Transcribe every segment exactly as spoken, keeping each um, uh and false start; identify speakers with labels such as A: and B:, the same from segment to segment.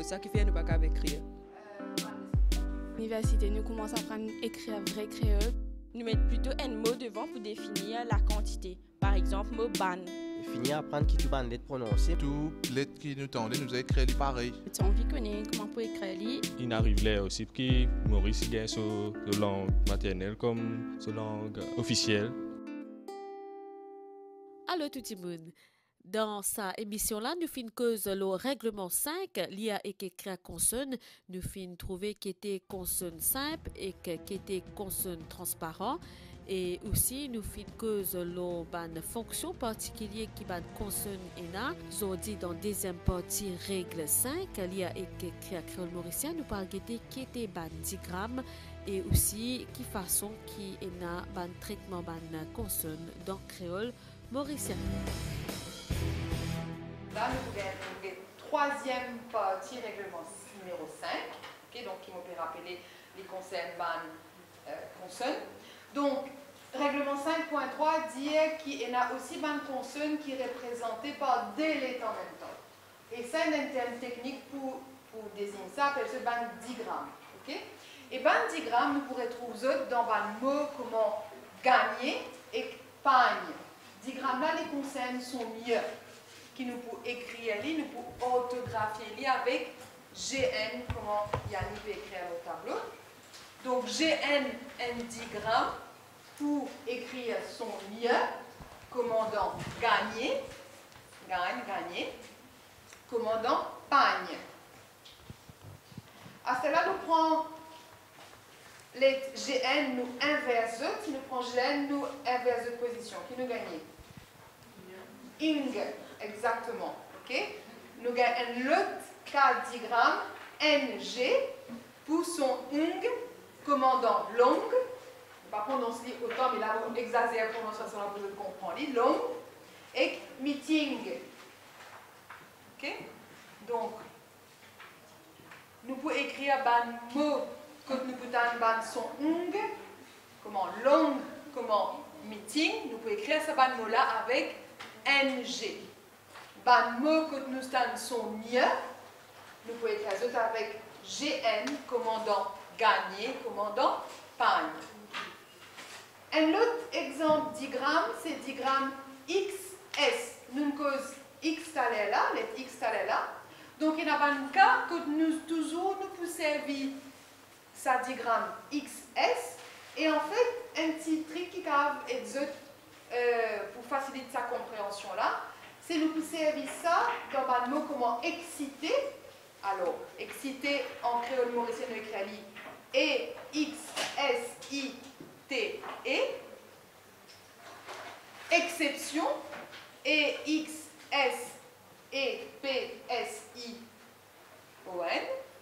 A: ça qui fait nous pas capable écrire.
B: L'université, nous commençons à apprendre à écrire vrai créole.
C: Nous mettons plutôt un mot devant pour définir la quantité. Par exemple, mot ban.
D: Finir à apprendre qui tout ban lettre prononcée.
E: Tout lettre qui nous tendait, nous a écrit pareil.
B: Tu as envie de connaître comment pour écrire.
F: Il arrive là aussi que Maurice gagne sa langue maternelle comme sa langue officielle.
G: Allô tout le monde. Dans sa émission-là, nous finissons cause le règlement cinq, l'I A et qui crée consonne, nous finissons trouver qui était consonne simple et qui était consonne transparent. Et aussi, nous finissons cause le ban fonction particulière qui ban consonne et na. Nous dit dans deuxième partie, règle cinq, l'I A et qui crée créole mauricien, nous parlons qui était ban digramme et aussi qui façon qui est na ban traitement ban consonne dans créole mauricien.
H: Là, nous avons la troisième partie, règlement numéro cinq, okay, donc qui m'a fait rappeler les concerts ban euh, consonnes. Donc, règlement cinq point trois dit qu'il y a aussi ban consonnes qui est représenté par des lettres en même temps. Et ça, c'est un terme technique pour, pour désigner ça, appelle ce ban digramme. Okay? Et ban digramme, nous pourrons trouver dans ban mot comment gagner et pagne. Digramme là, les concerts sont mieux. Qui nous pour écrire, nous pour orthographier avec G N, comment Yannick peut écrire au tableau. Donc G N, un digramme, pour écrire son mieux, commandant gagner, gagne, gagner, commandant pagne. À cela, nous prenons les G N, nous inverse, si nous prenons G N, nous inverse de position, qui nous gagne. Ing. Exactement. Okay? Nous avons un autre cas digramme, N G, pour son ing, commandant long. Par contre, on se lit autant, mais là, on exagère la prononciation pour vous comprendre. Long. Et meeting. Okay? Donc, nous pouvons écrire un mot que nous pouvons ban son ing, comment long, comment meeting. Nous pouvons écrire ce mot-là avec N G. Ban mot que nous sont mieux, nous pouvons écrire avec G N, commandant gagner, commandant pagne. Un autre exemple digramme, c'est digramme X S. Nous cause X talé là, les X talé là. Donc il y a un cas que nous toujours nous pouvons servir ça digramme X S. Et en fait, un petit truc qui est euh, pour faciliter sa compréhension là. C'est nous servir ça dans un mot comment exciter. Alors, exciter en créole mauricien de créali et X S I T E. Exception et X S E P S I O N.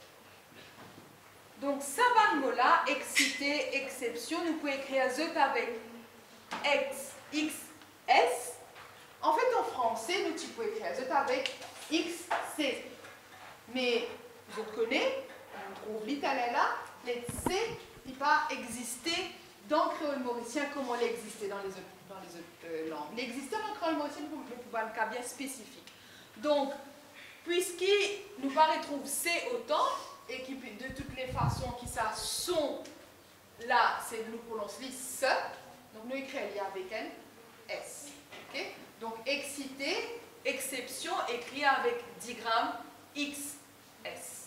H: Donc, ça va mot là, exciter, exception, nous pouvons écrire Z avec X, X S. En fait, en français, nous pouvons écrire Z avec X C. Mais, vous connaissez, on trouve l'italien là, les C ne pas exister dans le créole mauricien comme on l'existait dans les autres, dans les autres euh, langues. L'existait dans le créole mauricien pour un cas bien spécifique. Donc, puisqu'il nous pas retrouve C autant, et qui de toutes les façons qui ça sont là, c'est nous prononçons ce, donc nous écrivons avec un S. Okay? Donc, excité, exception, écrit avec digramme X S.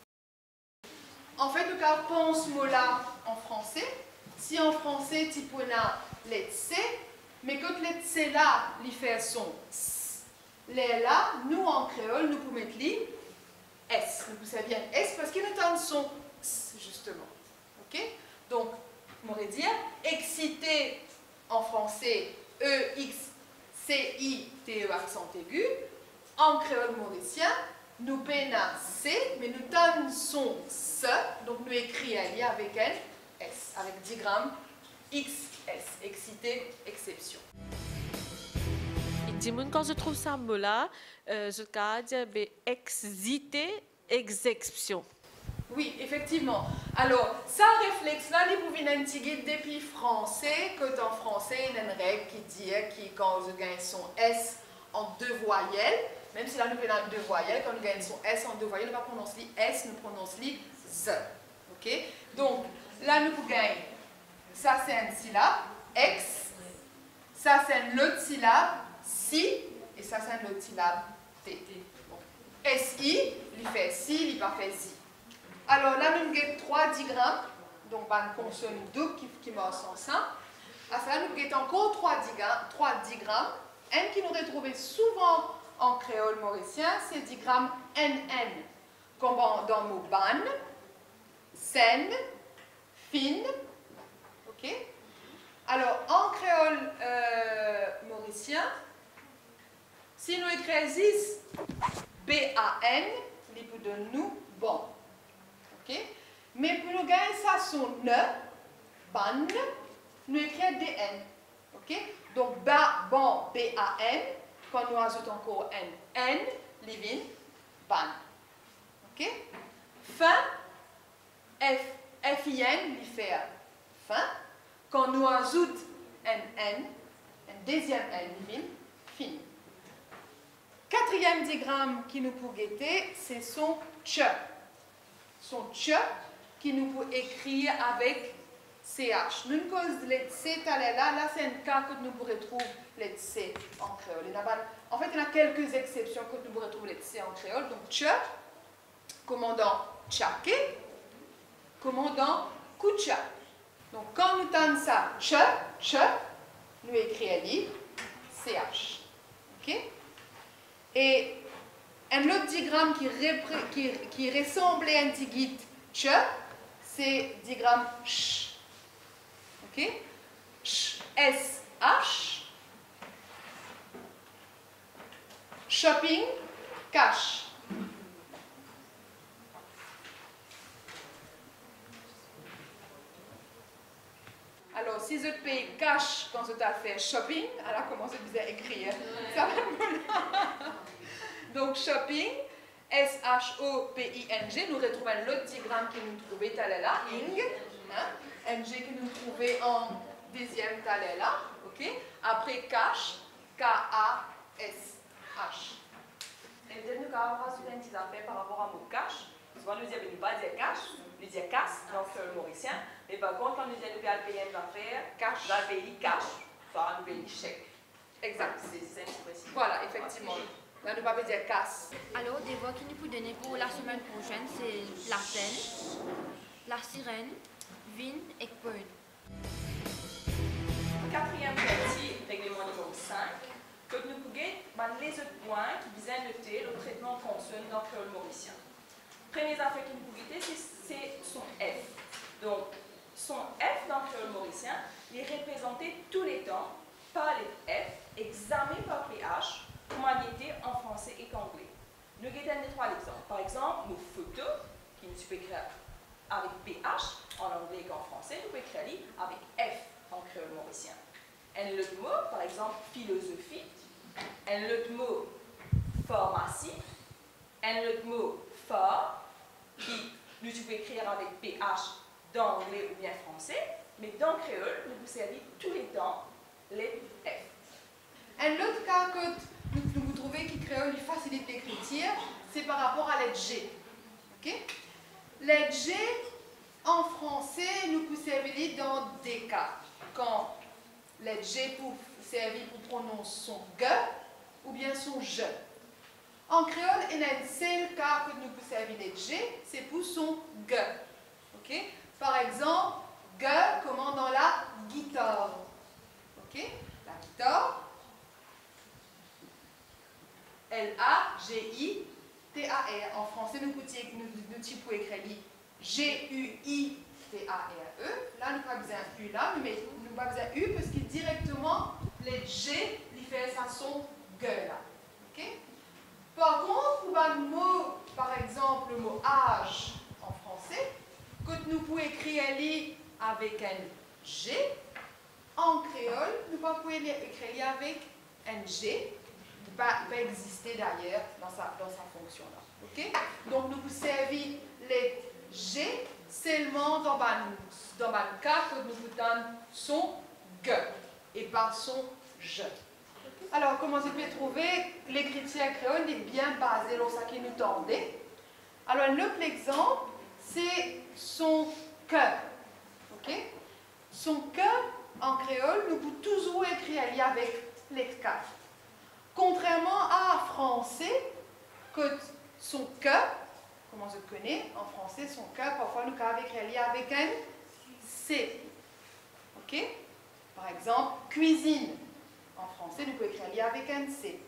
H: En fait, nous avons ce mot-là en français. Si en français, tu peux les C, mais quand les C là, les fait son S. Les là, nous en créole, nous pouvons mettre les S. Nous pouvons bien S parce qu'il nous son S, justement. Ok? Donc, on pourrait dire excité en français, E, X, C, I, T, E, accent aigu. En créole mauricien, nous pénons C, mais nous donnons son S, donc nous écrivons avec un S, avec digramme X S, excité, exception.
G: Dis-moi, quand je trouve ça mot-là, euh, je peux dire excité, exception.
H: Oui, effectivement. Alors, ça réflexe-là, il vous vient intégrer depuis français, que en français, il y a une règle qui dit que quand je gagne son S en deux voyelles, Même si là, nous avons deux voyelles, quand nous gagnons son S en deux voyelles, nous ne prononçons pas S, nous prononçons Z. Ok? Donc, là, nous gagnons, ça c'est une syllabe, X, ça c'est une autre syllabe, si, et ça c'est une autre syllabe, T. Bon. S I, il fait si, il pas fait si. Alors là, nous avons trois digrammes, donc une consonne double qui, qui marche en ça. À ça, nous avons encore trois digrammes, trois digrammes. Un qui nous retrouve souvent en créole mauricien, c'est le digramme N N, comme dans le mot ban, scène, fine. Ok? Alors, en créole euh, mauricien, si nous écrivons B A N, il peut donner nous bon. Ok? Mais pour nous gagner ça son ne, ban, nous écrivons D N. Ok? Donc, ba, bon, B A N, quand nous ajoutons encore N, N, livin, ban. Ok? Fin, F, F I N, il fait fin. Quand nous ajoutons un N, un deuxième N, livin, fin. Quatrième digramme qui nous peut guetter, c'est son tche. Son tche qui nous peut écrire avec C H. Nous cause les C là, là c'est un cas que nous pourrons trouver les C en créole. Il y a pas, en fait, il y a quelques exceptions que nous pourrons trouver les C en créole. Donc, tche, commandant tchake, commandant kucha. Donc, quand nous tentons ça, tche, tche, nous écrivons C H. Ok? Et un autre digramme qui, qui, qui ressemble à un tigit tche, c'est le digramme ch. Ok? S H. Shopping, cash. Alors, si je paye cash quand je t'ai fait shopping, alors comment je vous ai écrire? Ça va. Donc, shopping, S H O P I N G, nous retrouvons l'autre digramme que nous trouvons tout à l'heure, ing, hein? N G que nous trouvons en deuxième tout à l'heure, ok? Après cash, K A S H.
C: Et peut-être nous avons rajouté une petite affaire par rapport au mot cash. Souvent, nous disons, nous ne pas dire cash, nous disons casse dans le mauricien. Mais par contre, quand nous disons, nous allons payer une affaire, cash, nous allons payer cash, soit nous payer chèque.
H: Exact.
C: C'est ça, c'est précis.
H: Voilà, effectivement. Là, nous ne pas dire casse.
B: Alors, des voix qui nous peut donner pour la semaine prochaine, c'est la peine, la sirène, vin et peine.
C: Quatrième partie, règlement numéro cinq, que nous pouvons les autres points qui visent à noter le traitement de consonne dans le créole mauricien. Premier affaire qui nous pouvons c'est son F. Donc, son F dans le créole mauricien est représenté tous les temps par les F examinés par P H comme été en français et anglais. Nous avons trois exemples. Par exemple, nos photos, qui nous peut écrire avec P H en anglais et en français, nous pouvons écrire avec F en créole mauricien. Un autre mot, par exemple, philosophie. Un autre mot, pharmacie. Un autre mot, fort, qui nous pouvons écrire avec P H dans l'anglais ou bien français, mais dans le créole, nous pouvons servir tous les temps les F.
H: Un autre cas que nous, nous vous trouvez qui créole une facilite d'écriture, c'est par rapport à l'aide G. Okay? L'aide G, en français, nous pouvons servir dans des cas. Quand l'aide G peut servir pour prononcer son G ou bien son je. En créole, il y a un seul cas que nous pouvons servir l'aide G, c'est pour son G. Okay? Par exemple, G comme dans la guitare. Okay? La guitare. L A G I T A R. En français, nous pouvons écrire G U I T A R E. Là, nous n'avons pas besoin d'un U là, mais nous n'avons pas besoin d'un U parce qu'il directement, les G, il fait ça son G là. Okay? Par contre, pour un mot, par exemple, le mot âge en français, que nous pouvons écrire avec un G, en créole, nous pouvons écrire avec un G. Il va exister d'ailleurs dans sa, dans sa fonction là. Okay? Donc nous pouvons servir les G seulement dans le dans cas que nous vous donnons son G et pas son je. Okay? Alors, comment vous pouvez trouver l'écriture créole est bien basée sur ce qui nous tendait. Alors, un autre exemple, c'est son cœur. Ok? Son cœur, en créole, nous pouvons toujours écrire avec les cas. Contrairement à français, que son cœur, comment je connais, en français, son cœur, parfois nous pouvons écrire avec un C. Ok? Par exemple, cuisine. En français, nous pouvons écrire avec un C.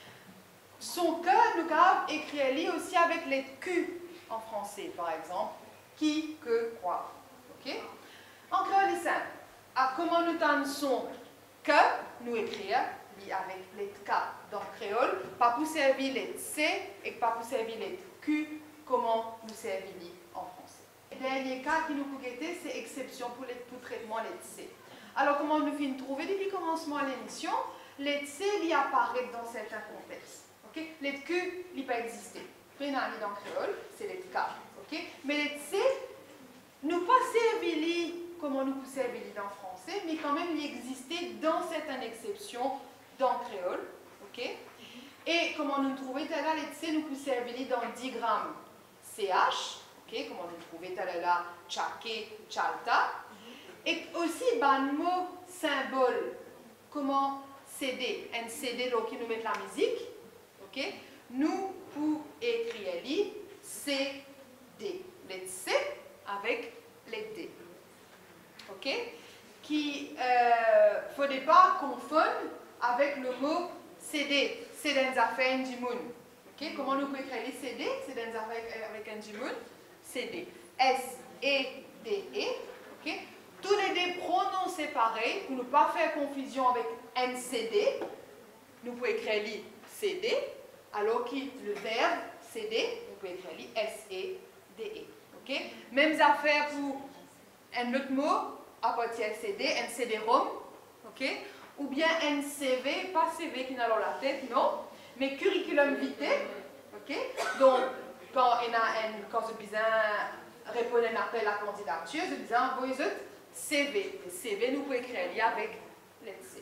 H: Son cœur, nous pouvons écrire aussi avec les Q en français. Par exemple, qui, que, quoi. Ok? En créole, c'est simple. À comment nous tenons son cœur, nous écrire avec les K dans le créole, pas pour servir les C et pas pour servir les Q, comment nous servir en français. Le dernier cas qui nous peut guetter, c'est exception pour, les, pour traitement les C. Alors, comment nous finissons trouver depuis le commencement de l'émission, les C, ils apparaissent dans certains contextes. Okay? Les Q, ils ne peuvent pas exister. Rien dans le créole, c'est les K. Okay? Mais les C, nous pas servir comment nous pouvons servir en français, mais quand même, ils existaient dans certaines exceptions dans le créole. Okay? Et comment nous trouver là, les C, nous pouvons servir dans le digramme C H. Okay? Comment nous trouver là, tchaké, tchalta. Et aussi, ben, le mot symbole, comment C D, un C D là, qui nous met la musique, ok? Nous pouvons écrire li C D, les C avec les D, ok? Qui ne euh, faudrait pas confondre avec le mot C D, c'est des affaires du monde, ok? Comment nous pouvons écrire les C D, c'est des affaires avec un du monde, C D, S E D E, ok? Tous les deux pronoms séparés, pour ne pas faire confusion avec N C D, nous pouvons écrire li C D, alors que le verbe C D, nous pouvons écrire li S E D E. Okay? Mêmes affaires pour un autre mot, à partir de C D, un C D-ROM, okay? Ou bien un C V, pas C V qui n'a dans la tête, non, mais curriculum vitae. Okay? Donc, quand on a un, quand je besoin répondre à un appel à candidature, je besoin envoyer C V. Le C V, nous pouvons écrire li avec les C.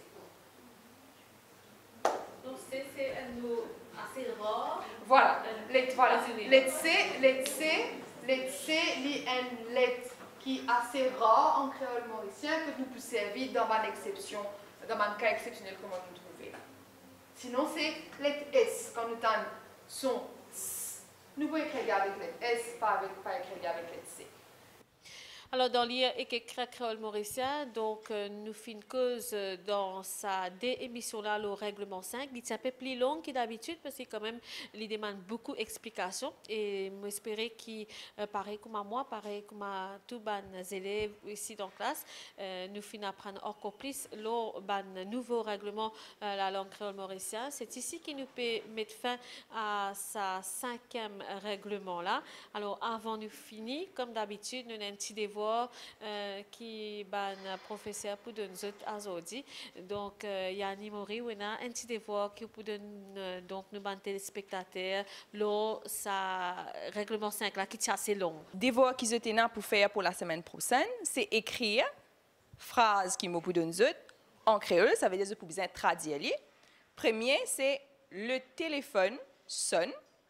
G: Donc, C, c'est un mot assez rare.
H: Voilà. Les, voilà. Les C, les C, les C, li un lettre qui est assez rare en créole mauricien que nous pouvons servir dans une exception, dans un cas exceptionnel comme nous trouvons là. Sinon, c'est lettre S. Quand nous avons son S, nous pouvons écrire avec lettre S, pas, avec, pas écrire avec lettre C.
G: Alors, dans l'I A et créole mauricien, donc, euh, nous finissons cause euh, dans sa déémission-là, le règlement cinq. Il est un peu plus long que d'habitude parce que quand même, il demande beaucoup d'explications. Et j'espère qu'il, euh, pareil comme à moi, pareil comme à tous les élèves ici dans la classe, euh, nous finissons apprendre encore plus le nouveau règlement euh, la langue créole mauricien. C'est ici qu'il nous peut mettre fin à sa cinquième règlement-là. Alors, avant de finir, comme d'habitude, nous avons un petit devoir Euh, qui ban professeur pour donner aujourd'hui. Donc, euh, Yanni Mori, on a un petit devoir qui pour donner donc nous ban téléspectateurs là ça règlement cinq là qui est assez long.
C: Devoir qu'ils ont pour faire pour la semaine prochaine, c'est écrire phrase qui me pour donner en créole, ça veut dire que pour bien traduire. Premier, c'est le téléphone sonne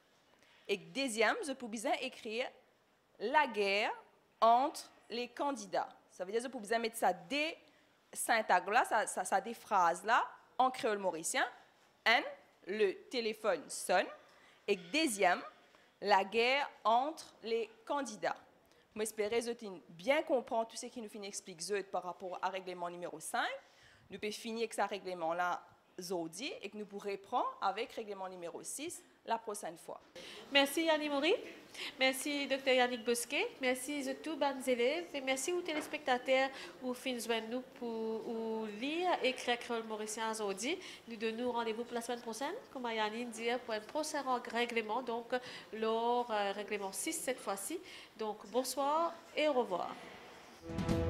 C: et deuxième, je pour bien écrire la guerre entre les candidats. Ça veut dire que vous pouvez mettre ça des syntagmes-là, ça, ça, ça des phrases-là, en créole mauricien. Un, le téléphone sonne. Et deuxième, la guerre entre les candidats. J'espère que vous bien comprendre tout ce qui nous finit expliquer par rapport au règlement numéro cinq. Nous pouvons finir avec ce règlement-là aujourd'hui et que nous pourrons prendre avec le règlement numéro six la prochaine fois.
G: Merci Yannick Mori, merci Docteur Yannick Bosquet, merci à tous les élèves et merci aux téléspectateurs qui finissent nous pour lire et écrire créole mauricien aujourd'hui. Nous donnons rendez-vous pour la semaine prochaine, comme Yannick dit, pour un prochain règlement, donc le règlement six cette fois-ci. Donc bonsoir et au revoir.